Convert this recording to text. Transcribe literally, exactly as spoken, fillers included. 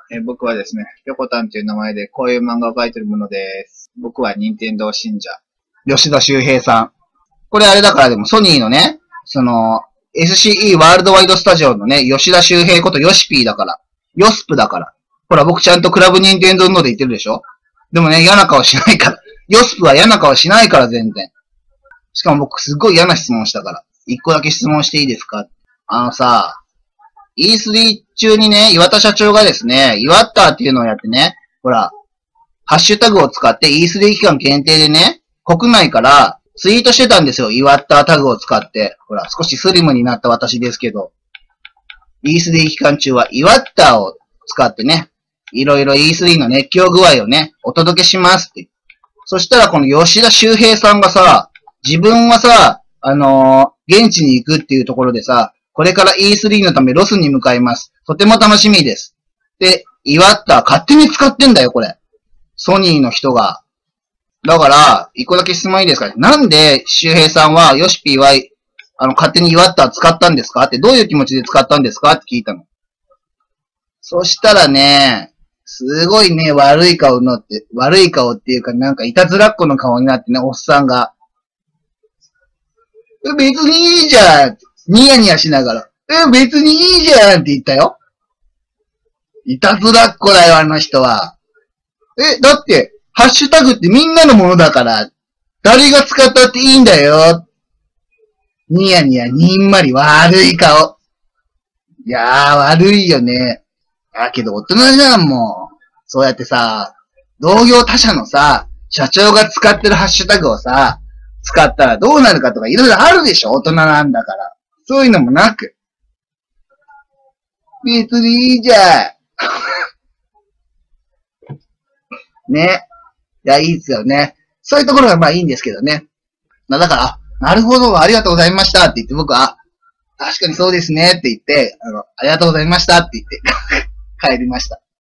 えー僕はですね、ぴょこたんという名前でこういう漫画を描いてるものです。僕は任天堂信者。吉田修平さん。これあれだからでもソニーのね、その、エスシーイー ワールドワイドスタジオのね、吉田修平ことヨシピーだから。ヨスプだから。ほら僕ちゃんとクラブ任天堂ので言ってるでしょ。でもね、嫌な顔しないから。ヨスプは嫌な顔しないから全然。しかも僕すっごい嫌な質問したから。一個だけ質問していいですか？あのさ、イースリー 中にね、岩田社長がですね、岩田っていうのをやってね、ほら、ハッシュタグを使って イースリー 期間限定でね、国内からツイートしてたんですよ。岩田タグを使って。ほら、少しスリムになった私ですけど。イースリー 期間中は岩田を使ってね、いろいろ イースリー の熱狂具合をね、お届けしますって。そしたらこの吉田修平さんがさ、自分はさ、あのー、現地に行くっていうところでさ、これから イースリー のためロスに向かいます。とても楽しみです。で、岩田勝手に使ってんだよ、これ。ソニーの人が。だから、一個だけ質問いいですか？なんで周平さんは、ヨシピーは、あの、勝手に岩田使ったんですかって、どういう気持ちで使ったんですかって聞いたの。そしたらね、すごいね、悪い顔になって、悪い顔っていうか、なんかいたずらっ子の顔になってね、おっさんが。別にいいじゃん。ニヤニヤしながら。え、別にいいじゃんって言ったよ。いたずらっ子だよ、あの人は。え、だって、ハッシュタグってみんなのものだから、誰が使ったっていいんだよ。ニヤニヤ、にんまり、悪い顔。いやー、悪いよね。だけど大人じゃん、もう。そうやってさ、同業他社のさ、社長が使ってるハッシュタグをさ、使ったらどうなるかとかいろいろあるでしょ、大人なんだから。そういうのもなく。別にいいじゃん。ね。いや、いいっすよね。そういうところがまあいいんですけどね。だから、なるほど、ありがとうございましたって言って僕は、確かにそうですねって言って、あの、ありがとうございましたって言って帰りました。